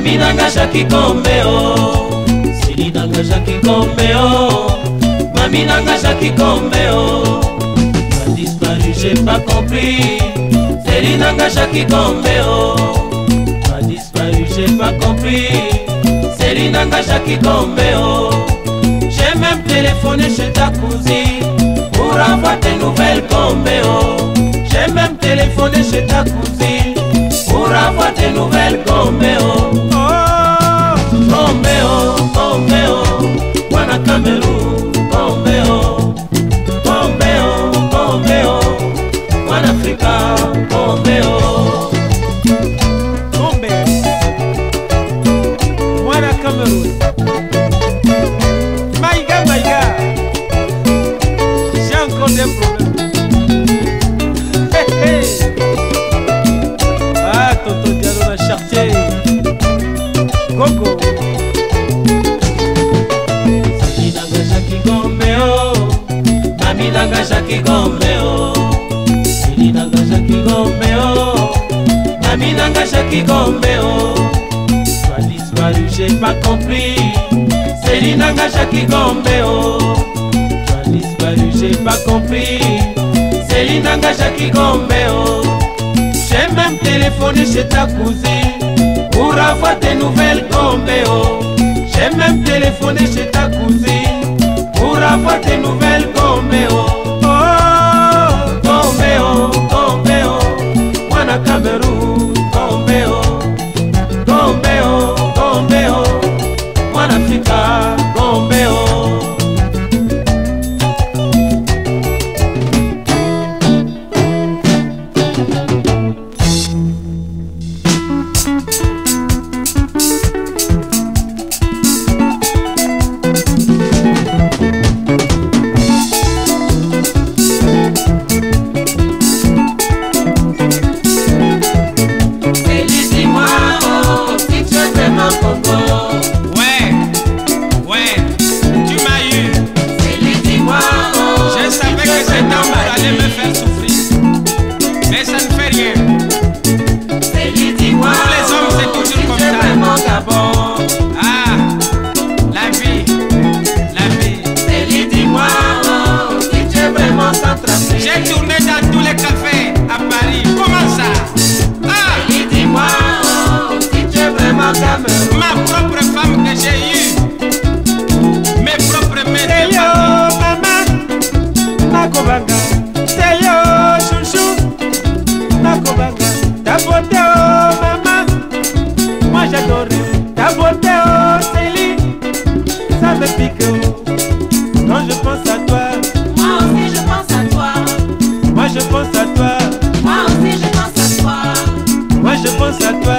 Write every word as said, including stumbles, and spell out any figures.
Mami nanga Jackie Combeo, Sili nanga Jackie Combeo, Mami nanga Jackie Combeo. T'as disparu, j'ai pas compris. Sili nanga Jackie Combeo. T'as disparu, j'ai pas compris. Sili nanga Jackie Combeo. J'ai même téléphoné chez ta cousine pour avoir tes nouvelles Combeo. J'ai même téléphoné chez ta cousine pour avoir tes nouvelles Combeo. Combeo, Combeo, Wana Cameroun, Combeo, Combeo, Combeo, Wana Africa, Combeo. Combeo, Wana Cameroun. Maïga, Maïga, j'ai encore des problèmes. Hey, hey. Ah, tonton Diallo la Chartier. Coco. Sili nanga Jackie Combeo, Mami nanga Jackie Combeo. Sili nanga Jackie Combeo, Mami nanga Jackie Combeo. Tu as disparu, j'ai pas compris. Sili nanga Jackie Combeo. Tu as disparu, j'ai pas compris. Sili nanga Jackie Combeo. J'ai même téléphoné chez ta cousine pour avoir tes nouvelles Combeo. J'ai même téléphoné chez ta cousine pour avoir tes nouvelles Combeo. Oh, Combeo, Combeo, Wana Cameroun, Combeo, Combeo, Combeo, Wana Africa, Combeo. J'ai tourné dans tous les cafés à Paris. Comment ça? Ah! Dis-moi si tu es vraiment Cameroun. Ma propre femme que j'ai eue, mes propres mains. Hey yo, maman, Nakobanga. Hey yo, chouchou, Nakobanga. Ta beauté, oh maman, moi j'adore. Ta beauté, oh Célie, ça me pique. Quand je pense à toi, moi aussi je pense à toi. moi je pense à toi, moi aussi je pense à toi. moi je pense à toi.